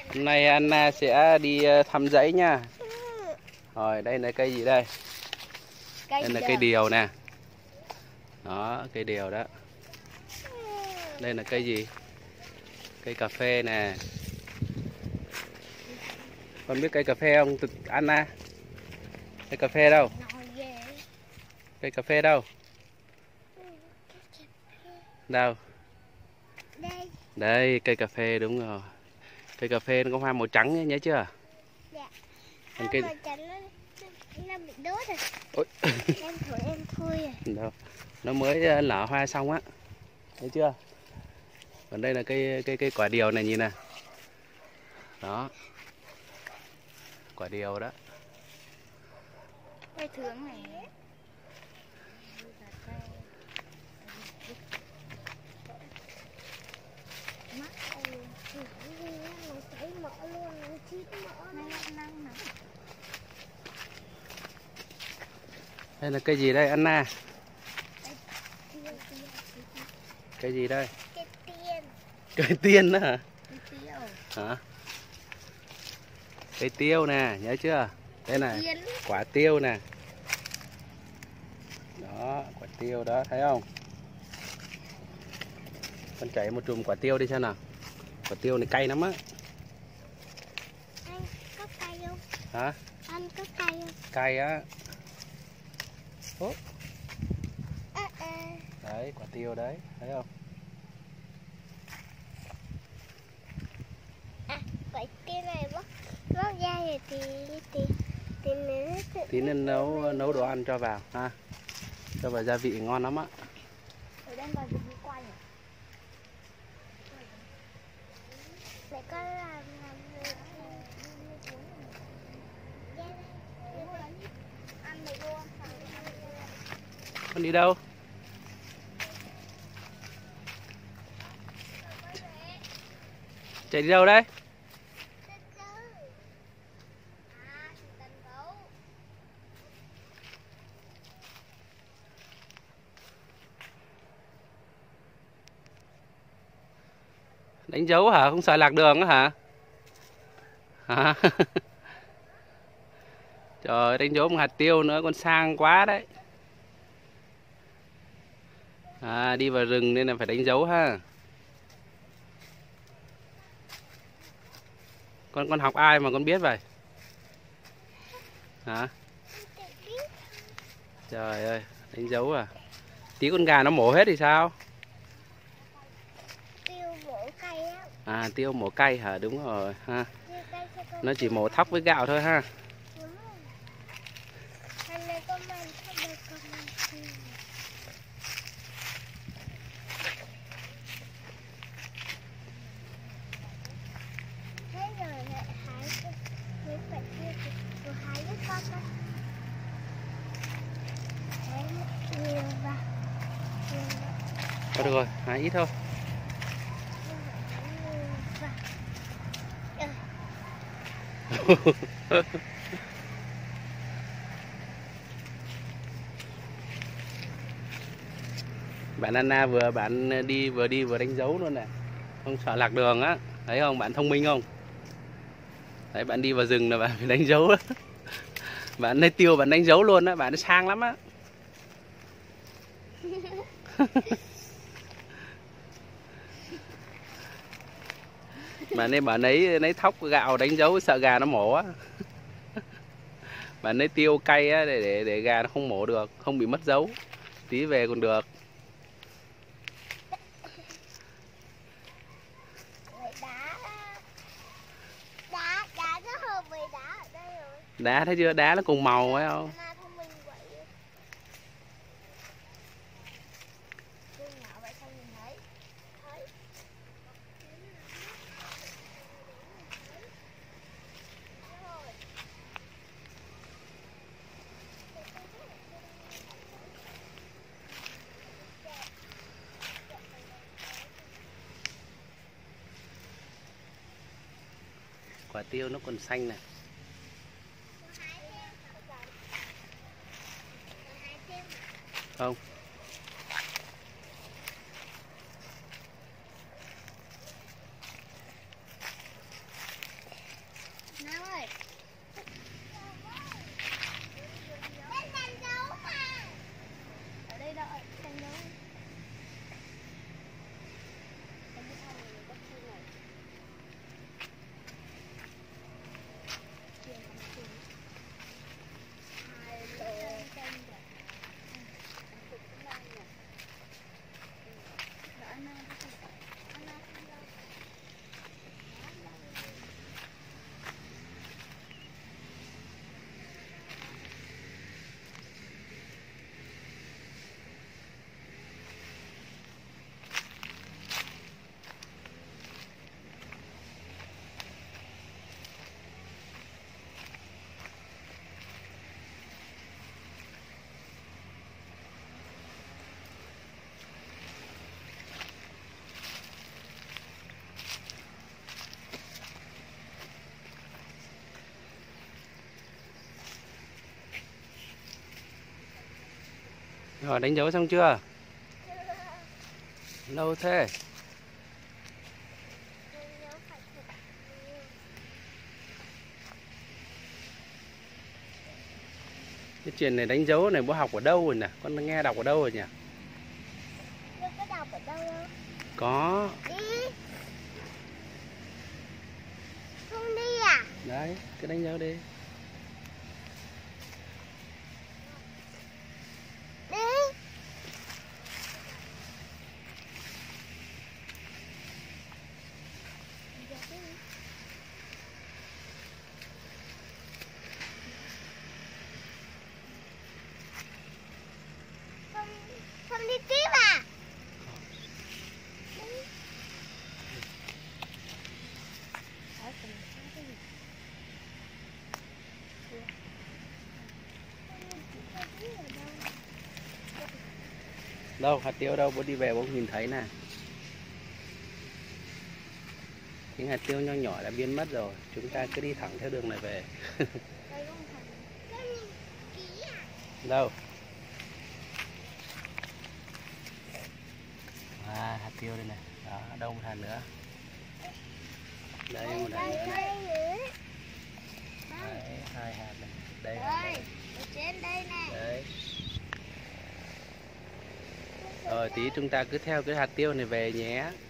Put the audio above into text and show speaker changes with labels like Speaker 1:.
Speaker 1: Hôm nay Anna sẽ đi thăm dãy nha. Rồi đây là cây gì đây? Đây là cây điều nè. Đó, cây điều đó. Đây là cây gì? Cây cà phê nè. Con biết cây cà phê không Anna? Cây cà phê đâu? Cây cà phê đâu? Đâu? Đây, cây cà phê đúng rồi. Cây cà phê nó có hoa màu trắng nhé, nhớ chưa?
Speaker 2: Dạ.
Speaker 1: Còn cây
Speaker 2: Màu trắng nó bị đốt rồi.
Speaker 1: Ôi.
Speaker 2: Em thui rồi.
Speaker 1: Đâu? Nó mới nở hoa xong á. Thấy chưa? Còn đây là cây quả điều này, nhìn nè. Đó. Quả điều đó.
Speaker 2: Cây thướng này.
Speaker 1: Đây là cây gì đây Anna? Cây gì đây?
Speaker 2: Cây tiên.
Speaker 1: Cây tiên đó hả?
Speaker 2: Cây tiêu.
Speaker 1: Hả? Cây tiêu nè, nhớ chưa? Đây này, quả tiêu nè. Đó, quả tiêu đó, thấy không? Con chảy một chùm quả tiêu đi xem nào. Quả tiêu này cay lắm á.
Speaker 2: Anh có cay không?
Speaker 1: Hả?
Speaker 2: Anh có cay không?
Speaker 1: Cay á. Ố.
Speaker 2: À.
Speaker 1: Đấy, quả tiêu đấy, thấy không?
Speaker 2: Quả tiêu này bóc ra rồi
Speaker 1: Tí nên nấu đồ ăn cho vào ha. Cho vào gia vị ngon lắm á.
Speaker 2: Ở đây vào vị quay à? Mẹ có làm ăn được luôn.
Speaker 1: Con đi đâu? Chạy đi đâu đấy? Đánh dấu hả? Không sợ lạc đường á hả? Hả? Trời ơi, đánh dấu một hạt tiêu nữa, con sang quá đấy. À, đi vào rừng nên là phải đánh dấu ha. Con học ai mà con biết vậy? Hả? Trời ơi, đánh dấu à? Tí con gà nó mổ hết thì sao?
Speaker 2: Tiêu mổ cay á.
Speaker 1: À, tiêu mổ cay hả? Đúng rồi ha. Nó chỉ mổ thóc với gạo thôi ha. Thôi được rồi, hái ít thôi. Bạn Anna vừa đi vừa đánh dấu luôn này. Không sợ lạc đường á. Thấy không? Bạn thông minh không? Đấy, bạn đi vào rừng là bạn phải đánh dấu á. Bạn lấy tiêu bạn đánh dấu luôn á, bạn nó sang lắm á. Bạn ấy bảo lấy thóc gạo đánh dấu sợ gà nó mổ á. Bạn lấy tiêu cay á để gà nó không mổ được, không bị mất dấu. Tí về còn được.
Speaker 2: Đá nó hợp với đá ở đây rồi.
Speaker 1: Đá thấy chưa? Đá nó cùng màu phải không? Quả tiêu nó còn xanh này. Không. Rồi đánh dấu xong chưa? Lâu thế. Cái chuyện này đánh dấu này bố học ở đâu rồi nè? Con nghe đọc ở đâu rồi nhỉ?
Speaker 2: Có đọc ở đâu không?
Speaker 1: Có.
Speaker 2: Đi. Không đi à?
Speaker 1: Đấy, cứ đánh dấu đi.
Speaker 2: Đi. Không, không đi tiếp à?
Speaker 1: Đâu, hạt tiêu đâu, bố đi về bố nhìn thấy nè. Những hạt tiêu nho nhỏ đã biến mất rồi. Chúng ta cứ đi thẳng theo đường này về. Đâu? À, hạt tiêu đây này. Đó, đâu một hạt nữa. Đây một hạt nữa này. Đấy, 2 hạt này. Đây hạt này.
Speaker 2: Ở trên đây nè.
Speaker 1: Đấy. Rồi tí chúng ta cứ theo cái hạt tiêu này về nhé.